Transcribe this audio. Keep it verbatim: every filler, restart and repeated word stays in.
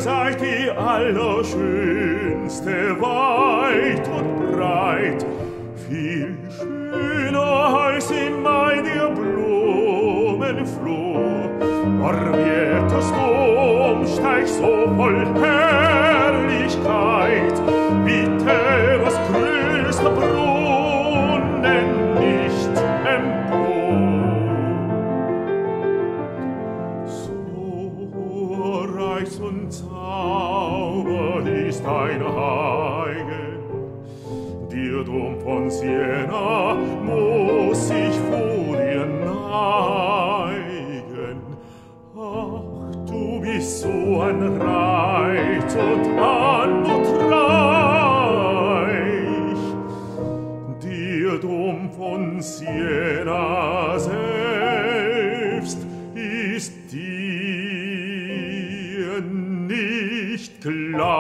seid die Allerschönste weit und breit, viel schöner als in meiner Blumenflor. Marmietes Domsteig so voll Herrlichkeit, wie Theras größter Brunnen nicht empor. So reich und zaubernd ist deine Heigen, dir Dom von Siena muss ich vor dir neigen. Ach, du bist so ein Reiz und anmutreich, dir Dom von Siena selbst ist dir nicht gleich.